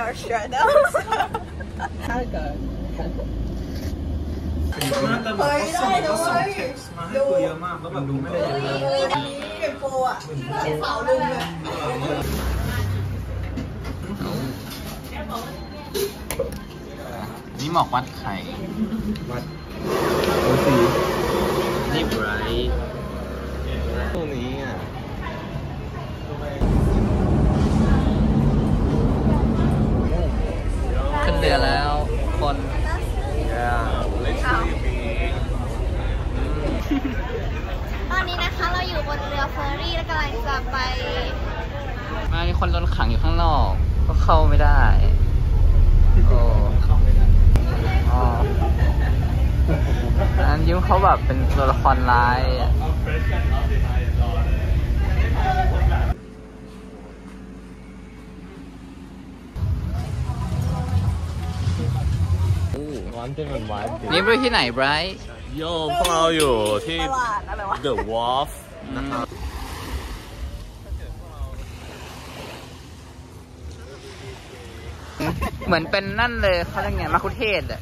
our shadows 那个เฮ้ยได้ด้วยดูเยอะมากแล้วแบบดูไม่ได้เยอะนี่เป็นโปรอ่ะเป็นเสาลุงเลยนี่หมอกวัดไข่วัดสีนี่ไบรท์ตรงนี้อ่ะขึ้นเรือแล้วคนตอนนี้นะคะเราอยู่บนเรือเฟอร์รี่และกำลังจะไปมีคนโดนขังอยู่ข้างนอกก็เข้าไม่ได้โอ้อันยิ้มเขาแบบเป็นตัวละครร้ายนี่ไปที่ไหนไบรท์โย่พวกเราอยู่ที่ The Wharf นะครับเหมือนเป็นนั่นเลยเขาเรียกไงมัคคุเทศก์อ่ะ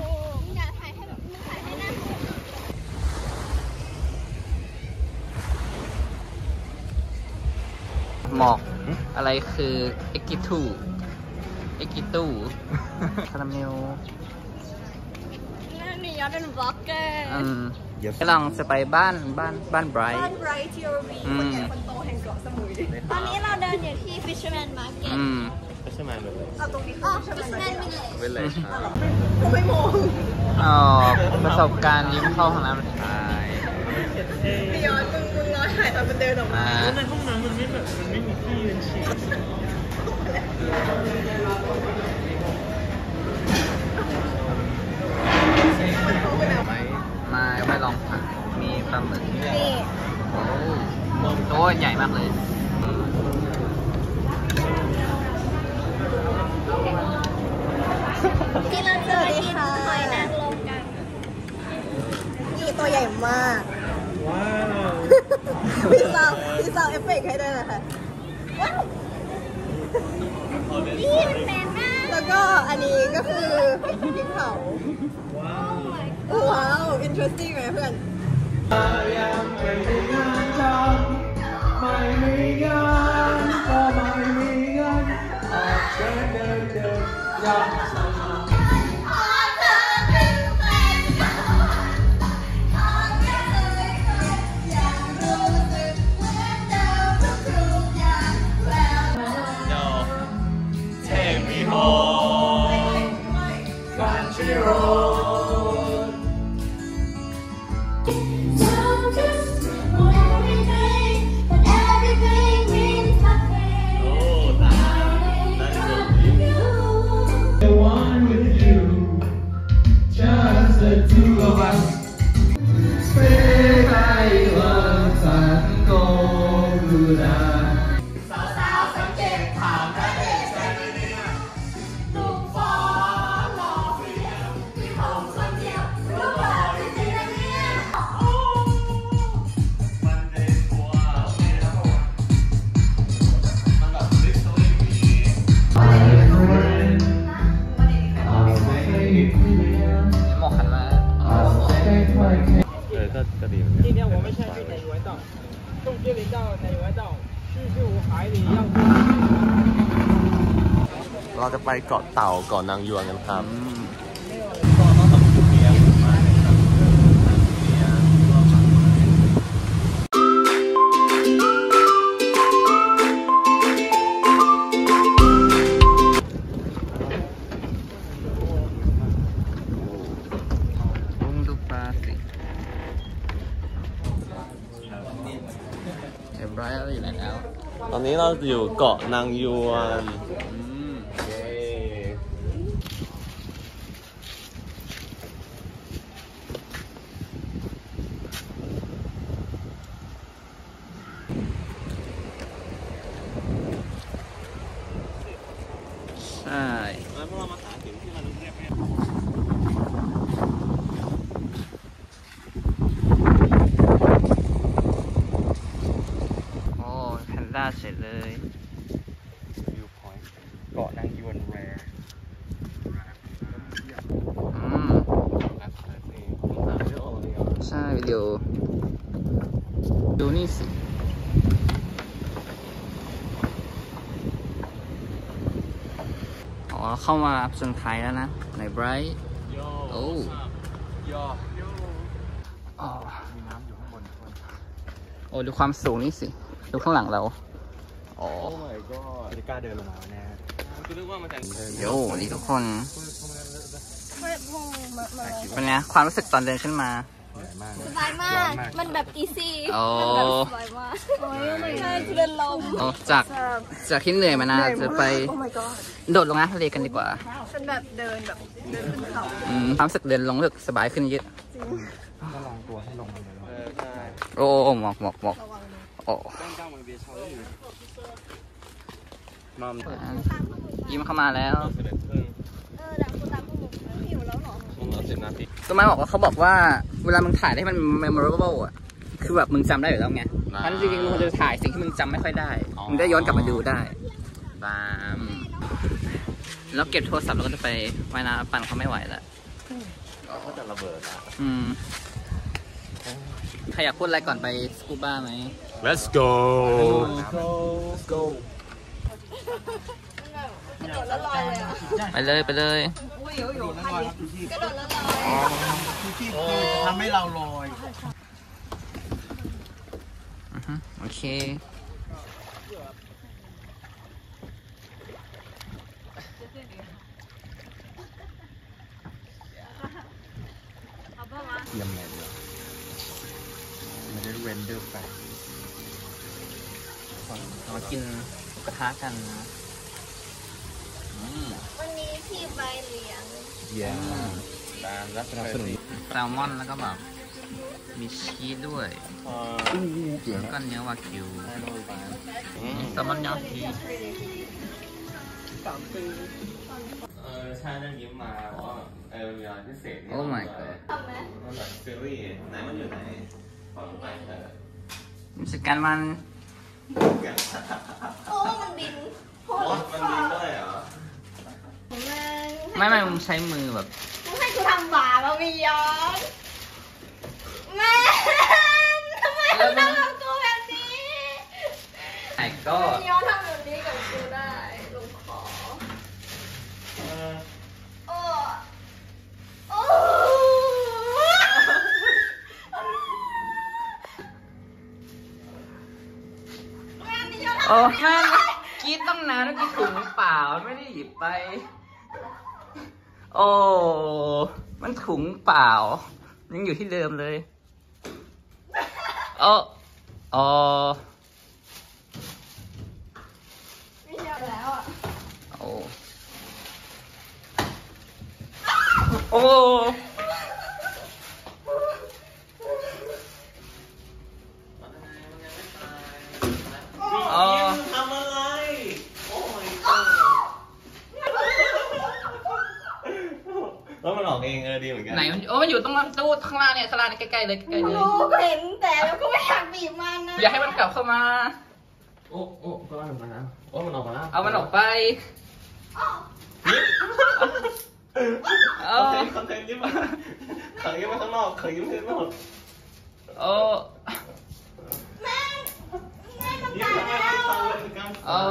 หมอกอะไรคือเอ็กกิตูคาราเมลนี่ย้อนเป็นบล็อกเกอร์กำลังจะไปบ้านไบรท์ Bright Theory คนใหญ่คนโตแห่งเกาะสมุยตอนนี้เราเดินอยู่ที่ Fisherman Market Fisherman เลยเอาตรงนี้ Fisherman Village เป็นเลยครับผมไม่มองประสบการณ์ยิ้มเข้าห้องน้ำท้ายพี่ย้อนมึงร้อยถ่ายตอนมันเดินออกมาในห้องน้ำมันไม่มีที่เป็นฉี่ไม่ลองผักมีปลาหมึกนี่โอ้ใหญ่มากเลยที่เราจะไปกินหอยนางรมกันนี่ตัวใหญ่มากว้าวพี่ซาวเอฟเฟกต์ให้ด้วยนะคะนี่มันเป็นมากแล้วก็อันนี้ก็คือพริกเผาว้าว interesting ไหมเพื่อนยังไม่มีงานทำไม่มีงานก็ไม่มีเงินออกเดินอยากก็ดี今天我们现在去奶鱼湾道从这里到奶鱼湾道45海里要เราจะไปเกาะเต่าเกาะนางยวงกันครับตอนนี้เราอยู่เกาะนางยวงใช่แล้วพวกเรามาหาถึงที่เราเรียกเสร็จเลย View point วิดีโอดูนี่สิอ๋อเข้ามาจนไทยแล้วนะในไบรท์โอ้มีน้ำอยู่ข้างบนโอ้ดูความสูงนี่สิดูข้างหลังเราอ๋อโอ้ my god จะกล้าเดินลงมาแน่คือนึกว่ามันจะโย่นี่ทุกคนเป็นไงความรู้สึกตอนเดินขึ้นมาสบายมากมันแบบอีซี่โอ้มันแบบสบายมากใช่เดินลงโอ้จากที่เหนื่อยมานะจะไปโดดลงน้ำทะเลกันดีกว่าฉันแบบเดินขึ้นเขาความรู้สึกเดินลงรู้สึกสบายขึ้นเยอะก็ลองตัวให้ลงมาเลยใช่โอ้หมอกโอ้ยิ้มเข้ามาแล้วดังกูตามพวกมึงหิวแล้วหรอต้นไม้บอกว่าเขาบอกว่าเวลามึงถ่ายให้มัน memorable อ่ะคือแบบมึงจำได้อยู่แล้วไงมันจริงๆมึงจะถ่ายสิ่งที่มึงจำไม่ค่อยได้มึงได้ย้อนกลับมาดูได้ตามแล้วเก็บโทรศัพท์แล้วก็จะไปว่ายน้ำปั่นเขาไม่ไหวแล้วก็จะระเบิดอ่ะใครอยากพูดอะไรก่อนไปสกูบ้าไหม Let's go กระโดดแล้วลอยเลยอ่ะไปเลยกระโดดแล้วลอยทำให้เราลอยโอเคเยี่ยมเลยไม่ได้เรนเดอร์ไปมากินกระทะกันนะวันนี้พี่ใบเลี้ยงเยี่ยมตามรับสนับสนุนแซลมอนแล้วก็แบบมีชีสด้วยแล้วก็เนื้อวากิวแซลมอนยอดชีสใช่ได้ยิ้มมาว่ามีอะไรพิเศษโอ้ my god ทำไหมมันแบบซีรีส์ไหนมันอยู่ไหนขอไปเถอะมิสกันมันโอ้มันบินโหดมันมีด้วยเหรอไม่มึงใช้มือแบบมึงให้กูทำบาปมาไม่ย้อนแม่ทำไมมึงทำกับกูแบบนี้ไอ้ก็ย้อนทำแบบนี้กับกูได้ลุงขอโอ้โอ้โอ้แม่กินต้องนานแล้วกินถุงเปล่าไม่ได้หยิบไปโอ้มันถุงเปล่ายังอยู่ที่เดิมเลยโอ้ไม่เยอะแล้วอ่ะโอ้ทำอะไร โอ้ my god แล้วมันออกเองดีเหมือนกันไหนมันมันอยู่ตรงตู้ข้างล่างเนี่ยข้างล่างใกล้ๆเลยใกล้ๆเลยรู้เห็นแต่แล้วก็ไม่อยากบีบมันนะอยากให้มันกลับเข้ามาโอ้ก็ออกมาแล้วโอ้มันออกมาแล้วเอามันออกไปคอนเทนต์ยิ้มมาขังยิ้มมาข้างนอกขังยิ้มข้างนอกโอ้ยิ้มทำไมไม่ฟังเลยกัน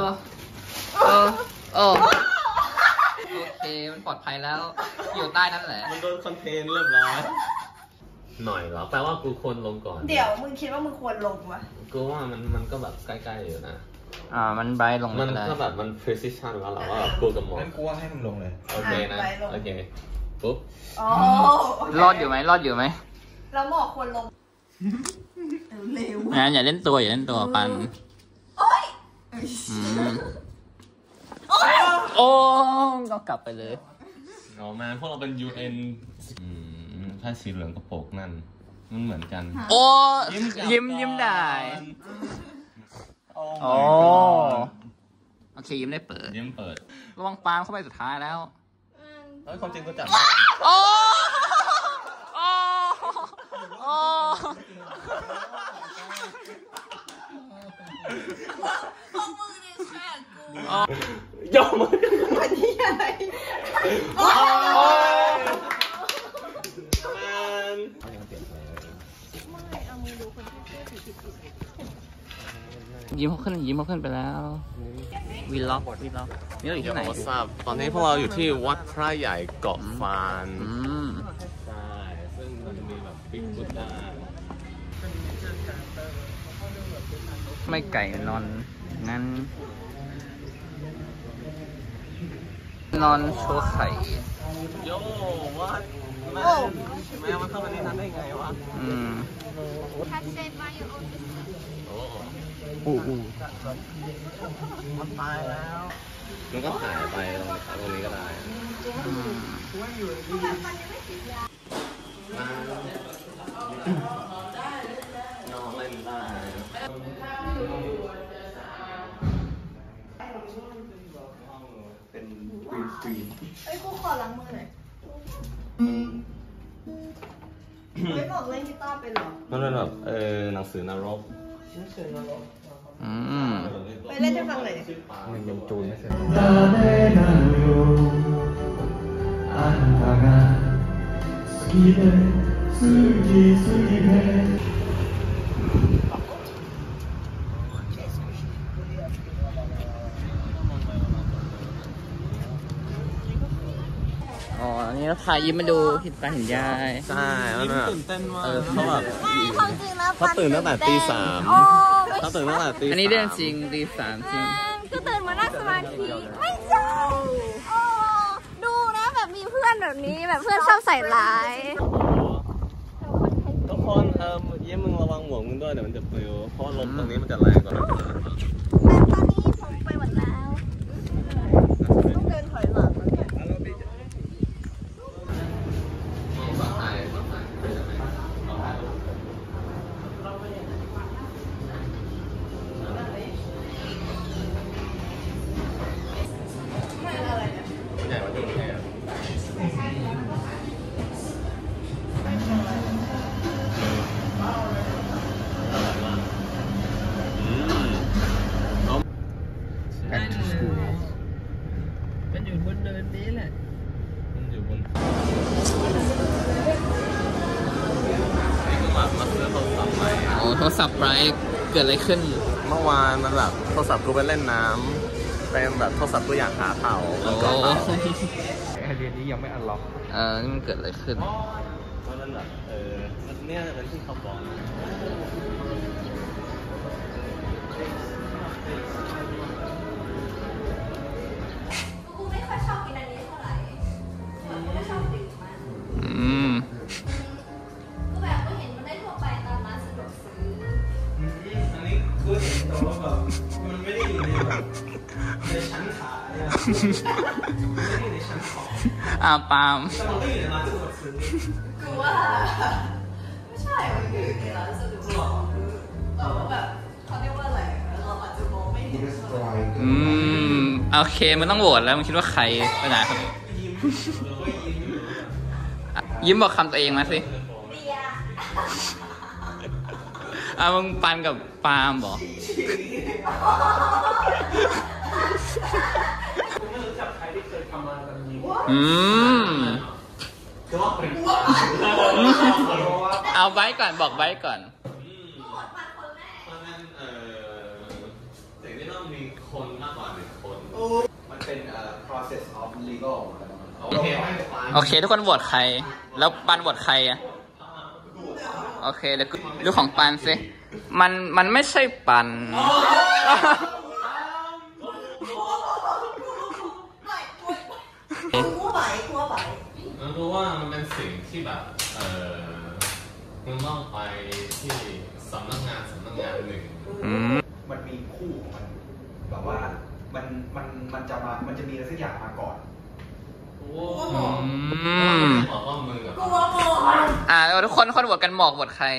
โอเคมันปลอดภัยแล้วอยู่ใต้นั่นแหละมันโดนคอนเทนต์เรียบร้อยหน่อยเหรอแปลว่ากูควรลงก่อนเดี๋ยวมึงคิดว่ามึงควรลงวะกูว่ามันก็แบบใกล้ๆอยู่นะมันไบรท์ลงมันเลยก็แบบมัน precision แล้วเหรอว่ากูกับหมองั้นกูว่าให้มึงลงเลยโอเคนะโอเคปุ๊บรอดอยู่ไหมแล้วหมอควรลงเร็วนะอย่าเล่นตัวปันโอ้ก็กลับไปเลยอ๋อมาพวกเราเป็น UN ถ้าสีเหลืองกระโปรงนั่นมันเหมือนกันโอ้ยิ้มได้โอ้โอเคยิ้มได้เปิดระวังปาล์มเข้าไปสุดท้ายแล้วความจริงก็จับโอ้ยอมมันนี่อะไรยิ้มเขาขึ้นไปแล้ววีล็อกนี่เราอยู่ที่ไหนตอนนี้พวกเราอยู่ที่วัดพระใหญ่เกาะฟานใช่ซึ่งมันจะมีแบบบิ๊กบุดด้าไม่ไก่นอนงั้นนอนโชว์ไข่โย่วัดแม่มันเข้ามาที่นั่นได้ไงวะมันตายแล้วมันก็ถ่ายไปตรงนี้ก็ได้น้องเล่นได้เป็นกรีนเอ้ยกูขอล้างมือหน่อยไม่บอกเล่นกีตาร์เป็นหรอมันเป็นแบบหนังสือนรกไปเล่นให้ฟังหน่อยมันยังจูนไม่เสร็จอ๋อนี่เราพายิ้มมาดูหินตาหินยายใช่แล้วแบบตื่นเต้นมากเขาแบบความจริงแล้วเขาตื่นตั้งแต่ตี 3เขาตื่นตั้งแต่ตี 3 อันนี้เรื่องจริงตี 3จริงก็ตื่นมานั่งสมาธิไม่ใช่ดูนะแบบมีเพื่อนแบบนี้แบบเพื่อนชอบใส่ร้ายทุกคนเยี่ยมึงระวังหมวกมึงด้วยเดี๋ยวมันจะปลิวเพราะลมตรงนี้มันจะแรงกว่าแต่ตอนนี้ผมไปหมดแล้วต้องเดินถอยหลังมันอยู่บนเนินนี้แหละมันอยู่บนมาซื้อโทรศัพท์ใหม่โอ้โทรศัพท์ไบรท์เกิดอะไรขึ้นเมื่อวานมันแบบโทรศัพท์กูไปเล่นน้ำเป็นแบบโทรศัพท์ตัวอย่างหาเต่าไอเดียนี้ยังไม่อันล็อกนี่มันเกิดอะไรขึ้นเพราะนั้นแบบเนี่ยเป็นที่เขาบอกกูไม่ค่อยชอบกินอันนี้เท่าไหร่กูไม่ชอบดื่มมันก็แบบก็เห็นมันได้ทั่วไปตามร้านสะดวกซื้ออันนี้คือเห็นแต่ว่าแบบมันไม่ได้อยู่ในแบบในชั้นขายไม่ได้อยู่ในชั้นของปาล์มแต่มันก็อยู่ในร้านสะดวกซื้อกูว่าไม่ใช่มันอยู่ในร้านสะดวกซื้อแต่ว่าแบบเขาเรียกว่าอะไรเราอาจจะมองไม่เห็นโอเคมันต้องโหวตแล้วมึงคิดว่าใครไปไหนครับยิ้มบอกคำตัวเองมาสิมึงปันกับปาล์มบอกเอาไว้ก่อนบอกไว้ก่อนสิ่งที่ต้องมีคนมากกว่า1 คนมันเป็นprocess of legal โอเคทุกคนโหวตใครแล้วปันโหวตใครอะโอเคเดี๋ยวดูของปันสิมันไม่ใช่ปันมันรู้ว่ามันเป็นสิ่งที่แบบมึงต้องไปที่สำนักงานหนึ่งมันมีคู่ของมันแบบว่ามันจะมีอะไรสักอย่างมาก่อนบอกว่ามึงกับทุกคนโหวตกันหมอกโหวตใคร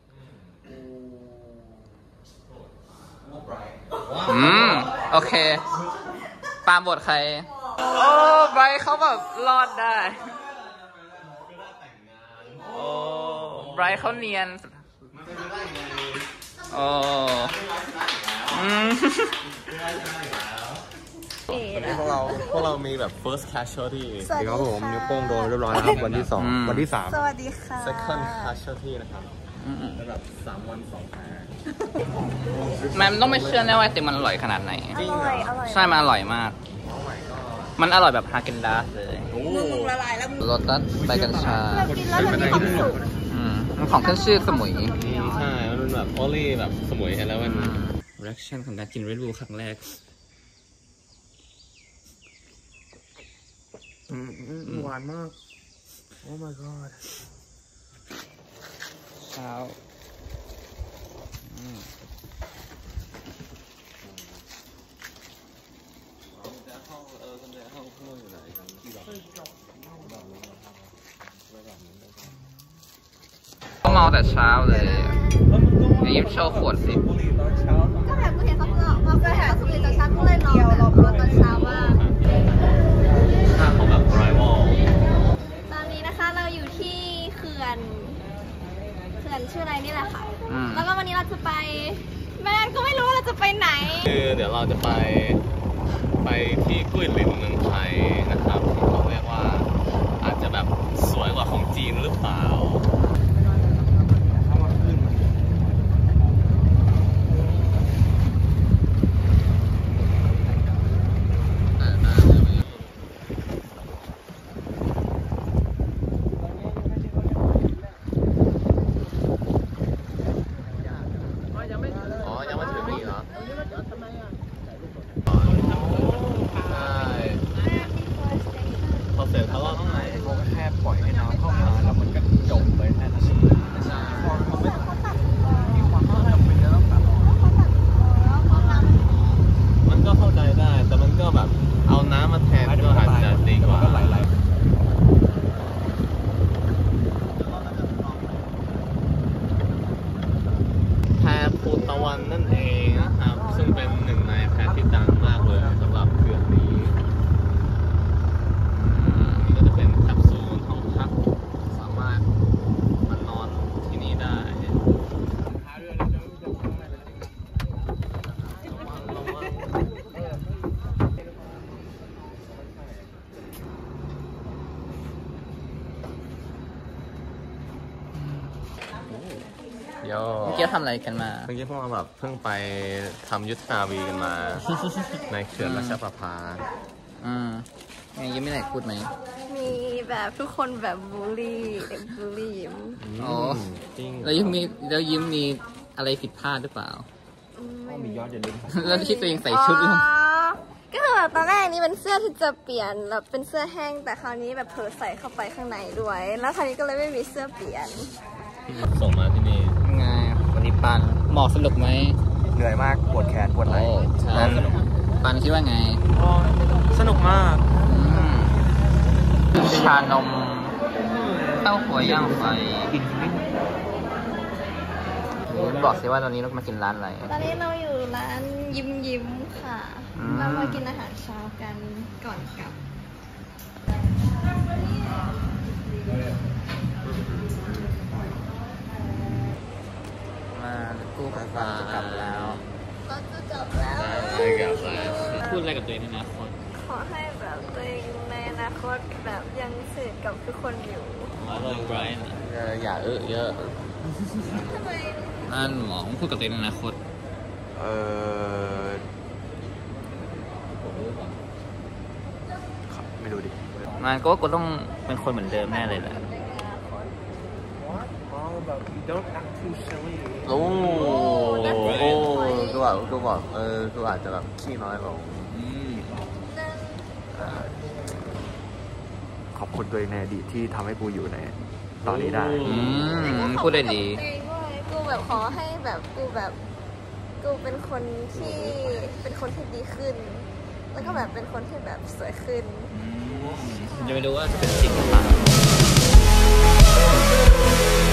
โอเคปาล์มโหวตใครไบรท์เขาแบบรอดได้ไบรท์เขาเนียนพวกเรามีแบบ first casualty สวัสดีครับผมนิ้วโป้งโดนเรียบร้อยนะครับวันที่ 2วันที่ 3 สวัสดีค่ะ second casualty นะครับแต่แบบ3 วัน 2 แพ้มันต้องไม่เชื่อแน่ว่าไอติมมันอร่อยขนาดไหนอร่อยใช่มันอร่อยมาก มันอร่อยแบบฮาเกนดาสเลยมึงละลายแล้วมึงโรตัสใบกัญชาเรากินแล้วมันมีความสุขมันของขึ้นชื่อสมุยใช่ มันแบบโอลี่แบบสมุยแล้วมัน reaction ของการกิน Red Bull ครั้งแรกหวานมาก โอ้ my god เช้าก็เมาแต่เช้าเลยไอ้ยิ้มโชว์ขวดสิบุหรี่ตอนเช้าก็แบบกูเห็นเขาเคยหาสุริตอนเช้าก็เลยลองแบบตอนเช้าว่าถ้าของแบบ rival ตอนนี้นะคะเราอยู่ที่เขื่อนชื่ออะไรนี่แหละค่ะ แล้วก็วันนี้เราจะไปแม่ก็ไม่รู้ว่าเราจะไปไหนคือเดี๋ยวเราจะไปที่กุ้ยหลินเมืองไทยนะครับที่เขาเรียกว่าอาจจะแบบสวยกว่าของจีนหรือเปล่าพอเสร็จแล้วเราต้องไหนเขาแค่ปล่อยให้น้ำเข้ามาแล้วมันก็จบเลยแค่นั้นมันก็เข้าใจได้แต่มันก็แบบเอาน้ำมาแทนก็อาจจะดีกว่าแพภูตะวันนั่นเองนะครับซึ่งเป็นหนึ่งในแพที่ดังมากเลยสำหรับเขื่อนนี้ก็จะเป็นแคปซูลห้องพักสามารถมานอนที่นี่ได้เมื่อกี้ทำอะไรกันมาพวกเราแบบเพิ่งไปทำยุทธนาวีกันมา ในเขื่อนราชประภายังไม่ไหนพูดไหมมีแบบทุกคนแบบบูลลี่ยิ้มอ๋อจริงแล้วยิ้มมีอะไรผิดพลาดหรือเปล่ามียอดอย่าลืมแล้วที่ตัวเองใส่ชุดหรือเปล่าก็คือแบบตอนแรกนี้เป็นเสื้อที่จะเปลี่ยนแบบเป็นเสื้อแห้งแต่คราวนี้แบบเผลอใส่เข้าไปข้างในด้วย แล้วคราวนี้ก็เลยไม่มีเสื้อเปลี่ยนส่งมาที่นี่ไงวันนี้ปันหมอกสนุกไหมเหนื่อยมากปวดแขนปวดไหล่แล้วปันคิดว่าไงสนุกมากชานมเต้าหัวย่างไฟบอกสิว่าตอนนี้เรามากินร้านอะไรตอนนี้เราอยู่ร้านยิ้มค่ะ เรามากินอาหารเช้ากันก่อนกลับมากู้กับปลาจะกลับแล้วเราจะกลับแล้วได้กลับแล้วพูดอะไรกับตัวเองในอนาคตขอให้แบบตัวเองในอนาคตแบบยังสนิทกับทุกคนอยู่มาเลยไบรท์อย่าเยอะทำไมนั่นหมอพูดกับตัวเองในอนาคตไม่รู้ดิมันก็ต้องเป็นคนเหมือนเดิมแน่เลยแหละแบบ don't act too silly โอ้ดูแบบดูอาจจะแบบขี้น้อยลงขอบคุณตัวเองในอดีตที่ทำให้กูอยู่ในตอนนี้ได้พูดได้ดีกูแบบขอให้แบบกูเป็นคนที่ดีขึ้น แล้วก็แบบเป็นคนที่แบบสวยขึ้นจะไม่รู้ว่าจะเป็นจริงหรือเปล่า